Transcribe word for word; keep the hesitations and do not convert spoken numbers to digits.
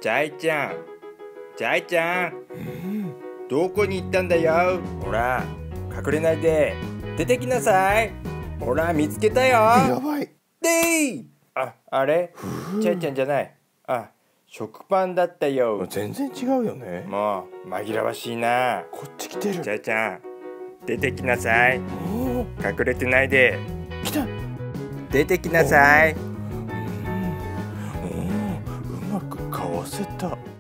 ジャイちゃん、ジャイちゃん、どこに行ったんだよ。ほら、隠れないで出てきなさい。ほら、見つけたよ。 やばい。 でい。あ、あれ、ジャイちゃんじゃない。あ、食パンだったよ。 全然違うよね。 もう紛らわしいな。 こっち来てる。 ジャイちゃん、出てきなさい。隠れてないで。 来た。 出てきなさい。 うまくかわせた。